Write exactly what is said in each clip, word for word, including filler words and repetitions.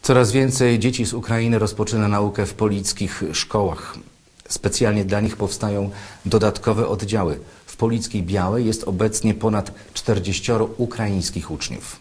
Coraz więcej dzieci z Ukrainy rozpoczyna naukę w polickich szkołach. Specjalnie dla nich powstają dodatkowe oddziały. W Polickiej Białej jest obecnie ponad czterdzieścioro ukraińskich uczniów.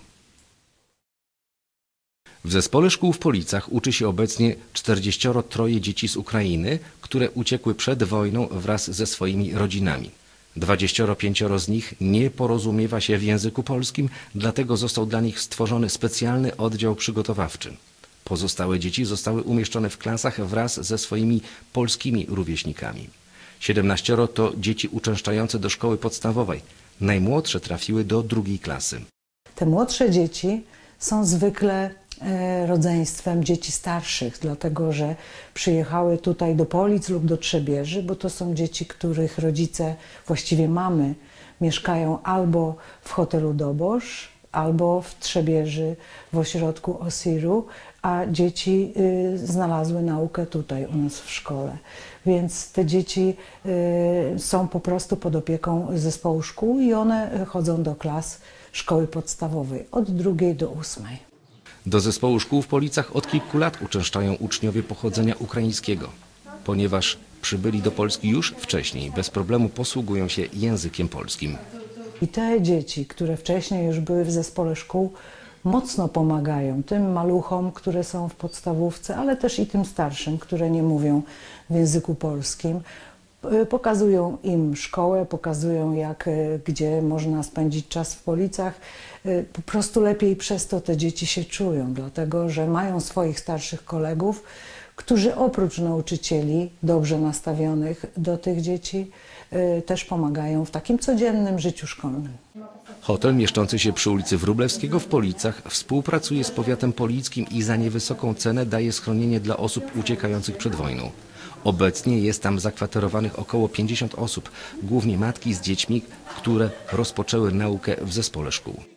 W zespole szkół w Policach uczy się obecnie czterdzieścioro troje dzieci z Ukrainy, które uciekły przed wojną wraz ze swoimi rodzinami. Dwadzieścioro pięcioro z nich nie porozumiewa się w języku polskim, dlatego został dla nich stworzony specjalny oddział przygotowawczy. Pozostałe dzieci zostały umieszczone w klasach wraz ze swoimi polskimi rówieśnikami. Siedemnaścioro to dzieci uczęszczające do szkoły podstawowej. Najmłodsze trafiły do drugiej klasy. Te młodsze dzieci są zwykle e, rodzeństwem dzieci starszych, dlatego że przyjechały tutaj do Polic lub do Trzebieży, bo to są dzieci, których rodzice, właściwie mamy, mieszkają albo w hotelu Dobosz, albo w Trzebieży w ośrodku Osiru, a dzieci y, znalazły naukę tutaj u nas w szkole. Więc te dzieci y, są po prostu pod opieką zespołu szkół i one chodzą do klas szkoły podstawowej od drugiej do ósmej. Do zespołu szkół w Policach od kilku lat uczęszczają uczniowie pochodzenia ukraińskiego. Ponieważ przybyli do Polski już wcześniej, bez problemu posługują się językiem polskim. I te dzieci, które wcześniej już były w zespole szkół, mocno pomagają tym maluchom, które są w podstawówce, ale też i tym starszym, które nie mówią w języku polskim. Pokazują im szkołę, pokazują jak, gdzie można spędzić czas w Policach. Po prostu lepiej przez to te dzieci się czują, dlatego że mają swoich starszych kolegów, którzy oprócz nauczycieli dobrze nastawionych do tych dzieci też pomagają w takim codziennym życiu szkolnym. Hotel mieszczący się przy ulicy Wróblewskiego w Policach współpracuje z powiatem polickim i za niewysoką cenę daje schronienie dla osób uciekających przed wojną. Obecnie jest tam zakwaterowanych około pięćdziesiąt osób, głównie matki z dziećmi, które rozpoczęły naukę w zespole szkół.